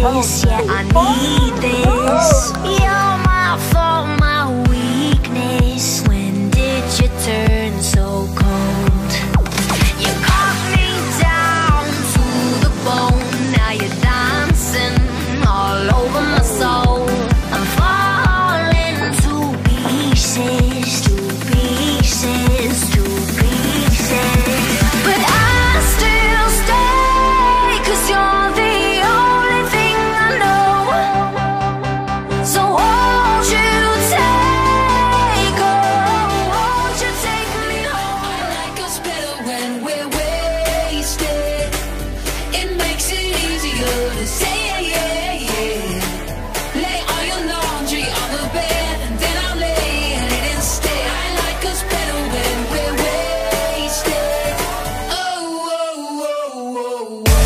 this, yeah, I need this. You're my fault, my weakness. When did you turn so cold? You cut me down to the bone. Now you're dancing all over my soul. I'm falling to pieces, to pieces, to pieces. But I still stay, 'cause you're the only thing I know. So won't you take, oh, won't you take me home? I like us better when we're wasted. It makes it easier to say yeah, yeah, yeah. Lay all your laundry on the bed, and then I'll lay in it instead. I like us better when we're wasted. Oh, oh, oh, oh, oh.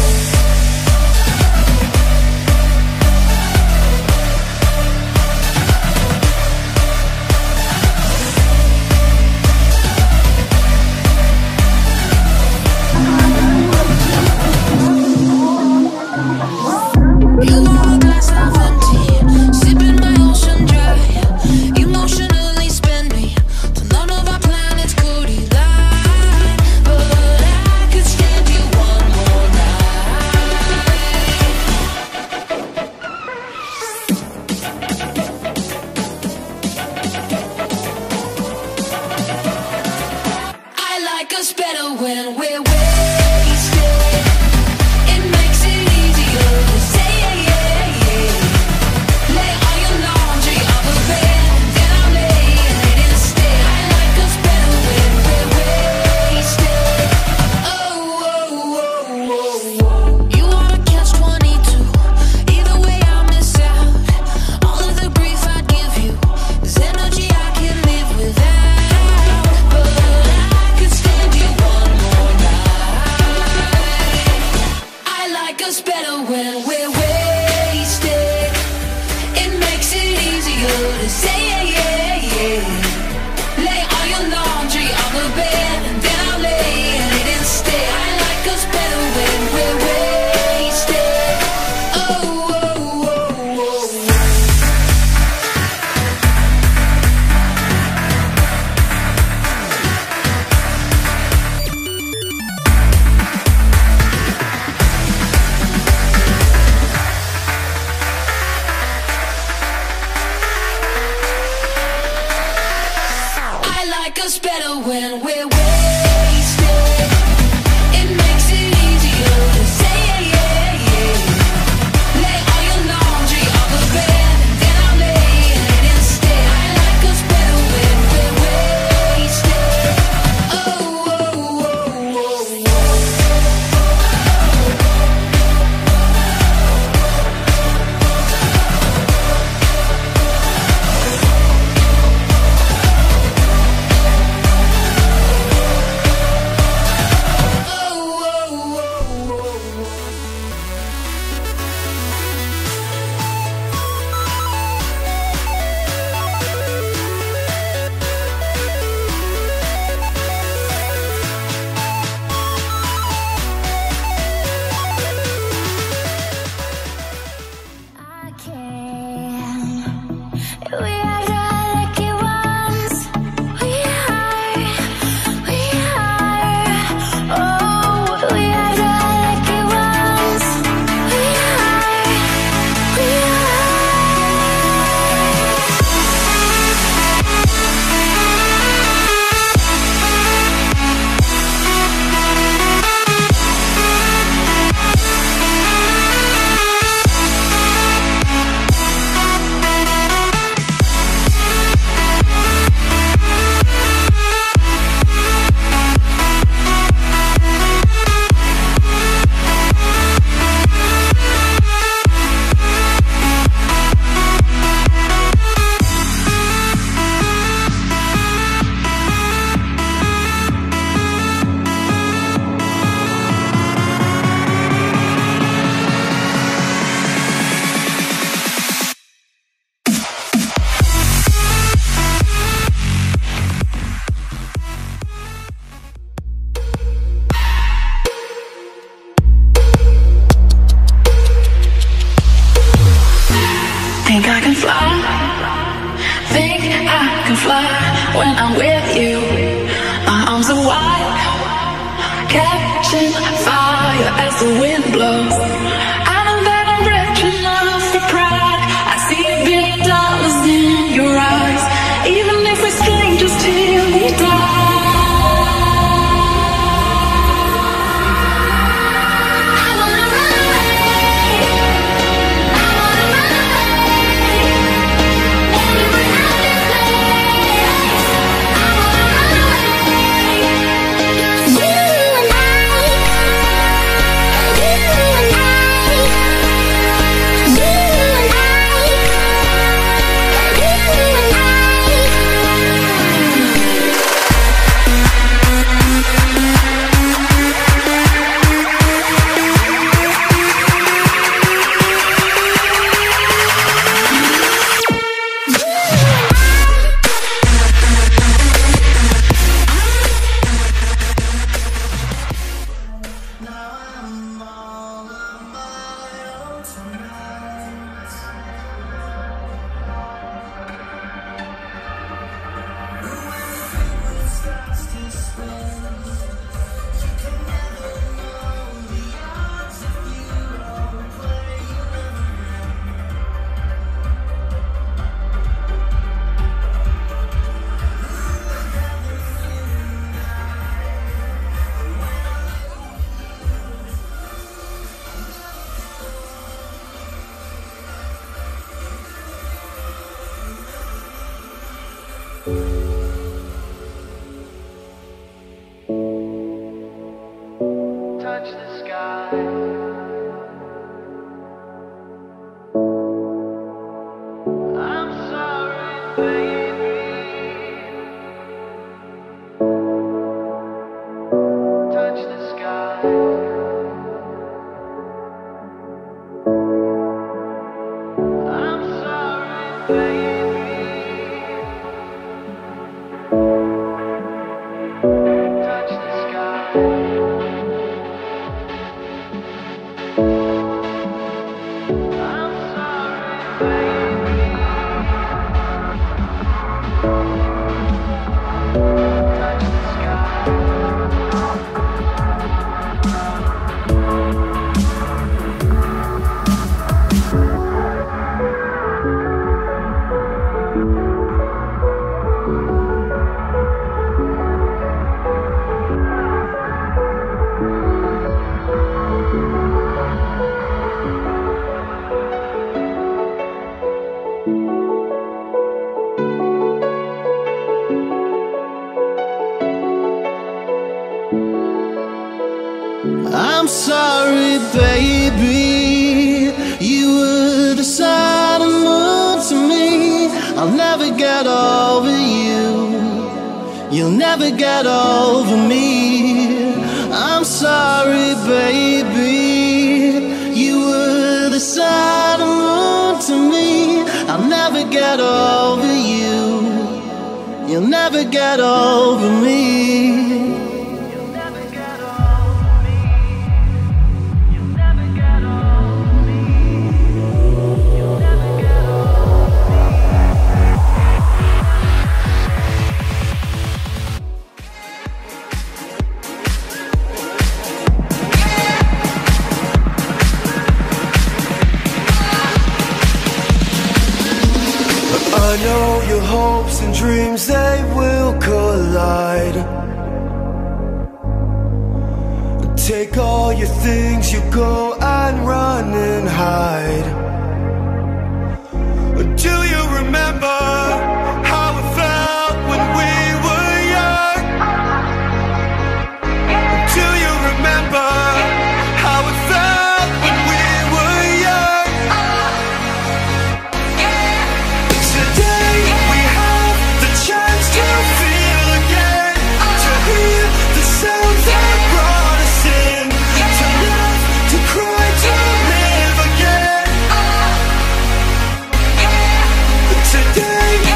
You are a glass half empty, sipping my ocean dry. Emotionally spend me till none of our planets could collide. But I could stand you one more night. I like us better when we're wasted. It makes it easier to say yeah, yeah, yeah. Lay all your laundry on the bed, then I'll lay in it instead. I like us better when we're wasted. Oh, oh, oh, oh, oh. You wanna catch 22? Either way I'll miss out. All of the grief I'd give you is energy I can live without. But I could stand you one more night. when I'm with you. My arms are wide, catching fire as the wind blows. I know that I'm rich enough for pride. I see $1 billion in your eyes. Even if we're strangers till we die. Touch the sky. I'm sorry, baby. Touch the sky. I'm sorry, baby. Touch the sky. I'm sorry, baby. Touch the sky. I'm sorry, baby. You were the sun and moon to me. I'll never get over you. You'll never get over me. I'm sorry, baby. You were the sun and moon to me. I'll never get over you. You'll never get over me. I know your hopes and dreams, they will collide. Take all your things, you go and run and hide. Do you remember how it felt when we were young? Do you remember how it felt when we were young? Today we have the chance to feel again, to hear the sounds that brought us in, to laugh, to cry, to live again. Today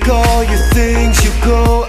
all your things, you go